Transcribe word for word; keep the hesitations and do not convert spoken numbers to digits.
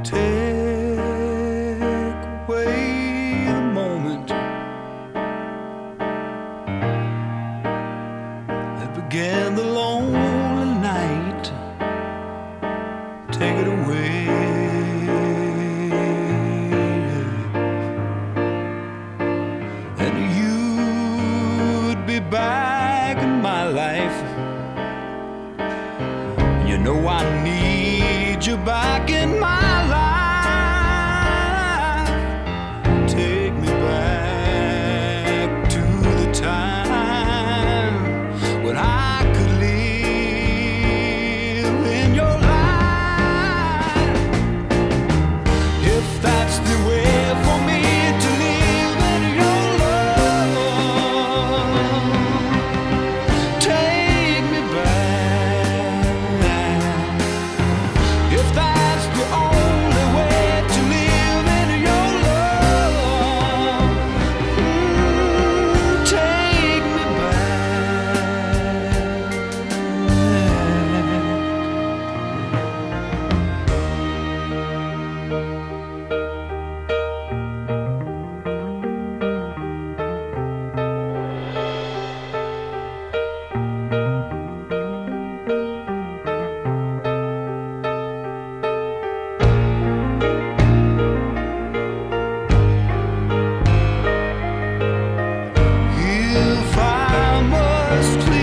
Take away the moment that began the lonely night. Take it away, and you'd be back in my life. You know I need you back in my life. Take me back to the time when I could live in your life. If that's the way for me to live in your love, take me back. If that's the only way to live in your love, mm, take me if I must leave.